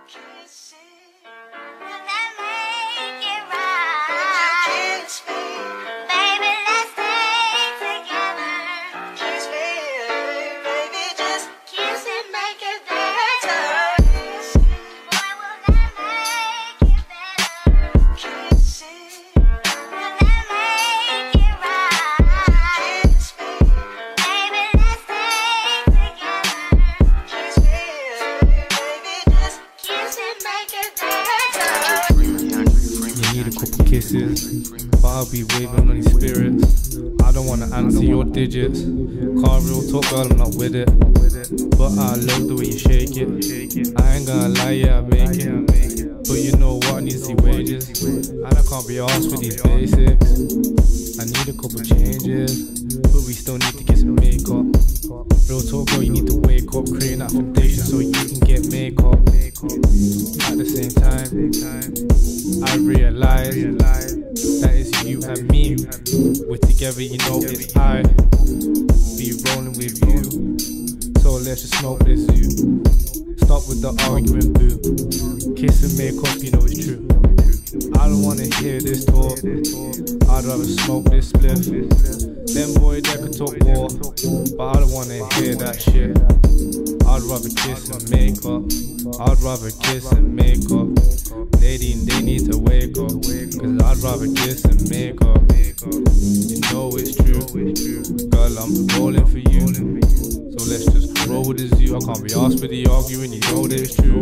Kisses, but I'll be waving on these spirits. I don't wanna answer your digits. Can't real talk, girl, I'm not with it. But I love the way you shake it. I ain't gonna lie, yeah, I make it. But you know what, I need to see wages. And I can't be arsed with these basics. I need a couple changes, but we still need to get some makeup. Real talk, girl, you need to wake up, create that foundation so you can get makeup. At the same time, I realize that it's you and me. We're together, you know it's I. Be rolling with you, so let's just smoke this you. Stop with the arguing, boo. Kiss and make up, you know it's true. I don't wanna hear this talk, I'd rather smoke this spliff. Them boys that could talk war, but I don't wanna hear that shit. I'd rather kiss and make up. I'd rather kiss and make up. They need to wake up, cause I'd rather kiss and make up. You know it's true, girl, I'm rolling for you. So let's just roll with this you. I can't be asked for the arguing, you know that it's true.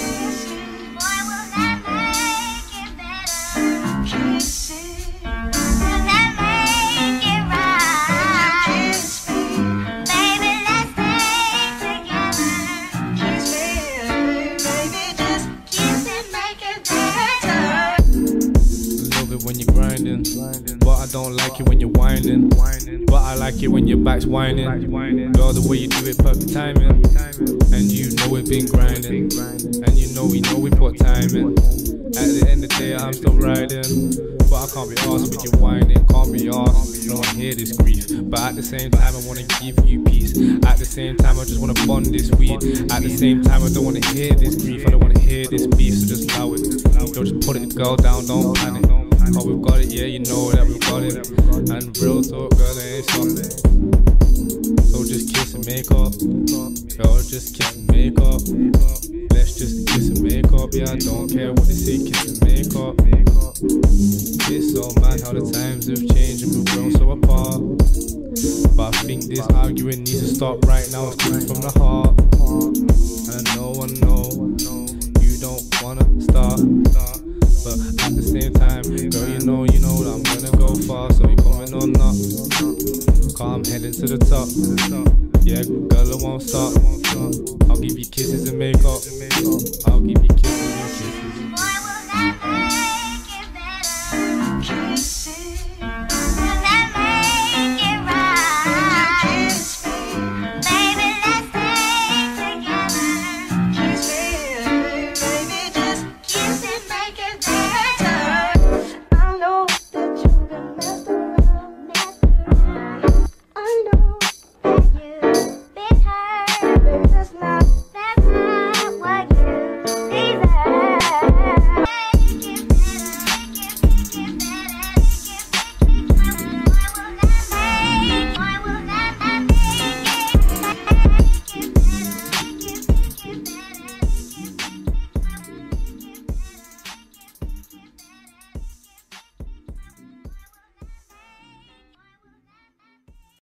When you're grinding, but I don't like it when you're whining. But I like it when your back's whining. Girl, the way you do it, perfect timing. And you know we've been grinding, and you know we put time in. At the end of the day, I'm still riding, but I can't be arsed with your whining. Can't be arsed, I don't wanna hear this grief. But at the same time, I wanna give you peace. At the same time, I just wanna bond this weed. At the same time, I don't wanna hear this grief. I don't wanna hear this beef, so just allow it. Don't just put it, girl, down, don't panic. Oh, we've got it, yeah, you know that we've got it. And real talk, girl, it ain't stopping. So just kiss and make up. Girl, just kiss and make up. Let's just kiss and make up. Yeah, I don't care what they say, kiss and make up. It's so mad how the times have changed and we've grown so apart. But I think this arguing needs to stop right now. It's coming from the heart. And I know you don't wanna start. But at the same time, girl, you know that I'm gonna go far. So you coming or not? Cause I'm heading to the top. Yeah, girl, I won't stop. I'll give you kisses and make up. I'll give you kisses and kisses.